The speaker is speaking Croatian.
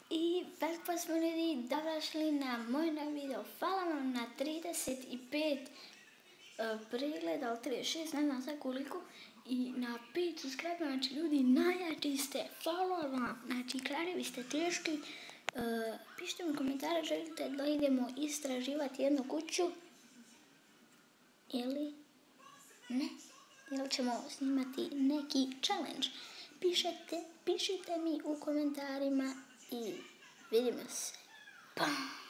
I veliko vas smo ljudi došli na moj novi video. Hvala vam na 35 pregleda, ali 36, ne znam sad koliko. I na 5 subscribe, znači ljudi najjači ste. Hvala vam, znači krajevi ste teški. Pišite mi komentare, želite da idemo istraživati jednu kuću ili ne, ili ćemo snimati neki challenge. Pišite mi u komentarima i vidimo se. Pa!